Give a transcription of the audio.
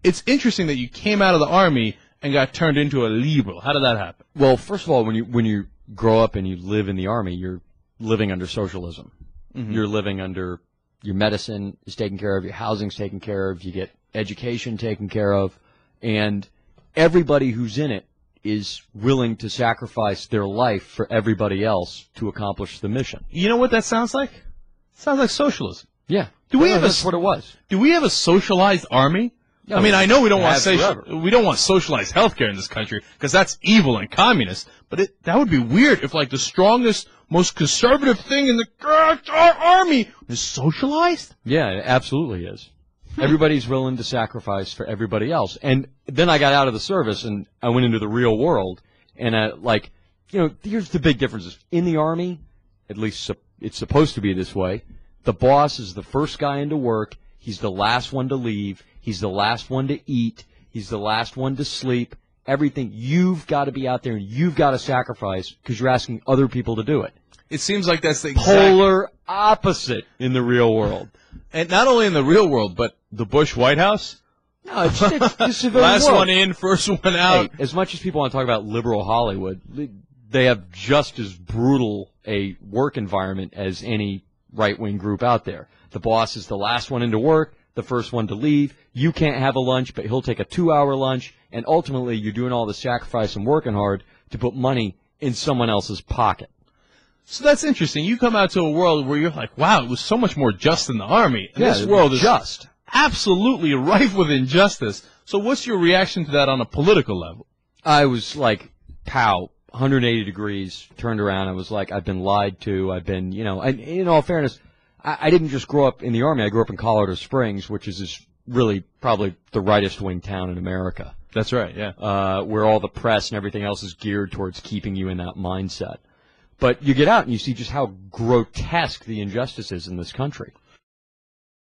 it's interesting that you came out of the Army and got turned into a liberal. How did that happen? Well, first of all, when you grow up and you live in the Army, you're living under socialism. Mm-hmm. You're living under your medicine is taken care of, your housing's taken care of, you get education taken care of, and everybody who's in it is willing to sacrifice their life for everybody else to accomplish the mission. You know what that sounds like? It sounds like socialism. Yeah. That's what it was. Do we have a socialized army? No, I mean, I know we don't want socialized healthcare in this country because that's evil and communist. But that would be weird if, like, the strongest, most conservative thing in the army is socialized. Yeah, it absolutely is. Everybody's willing to sacrifice for everybody else. And then I got out of the service and I went into the real world. And here's the big differences. In the Army, at least it's supposed to be this way, the boss is the first guy into work. He's the last one to leave. He's the last one to eat. He's the last one to sleep. Everything. You've got to be out there and you've got to sacrifice because you're asking other people to do it. It seems like that's the exact polar opposite in the real world. And not only in the real world, but the Bush White House? No, it's the civilian last world. one in, first one out. Hey, as much as people want to talk about liberal Hollywood, they have just as brutal a work environment as any right-wing group out there. The boss is the last one into work, the first one to leave. You can't have a lunch, but he'll take a 2-hour lunch, and ultimately you're doing all the sacrifice and working hard to put money in someone else's pocket. So that's interesting. You come out to a world where you're like, wow, it was so much more just in the Army. And yeah, this world is just absolutely rife with injustice. So what's your reaction to that on a political level? I was like, pow, 180 degrees, turned around. I was like, I've been lied to. I've been, and in all fairness, I didn't just grow up in the Army. I grew up in Colorado Springs, which is really probably the rightest wing town in America. That's right, yeah. Where all the press and everything else is geared towards keeping you in that mindset. But you get out and you see just how grotesque the injustice is in this country.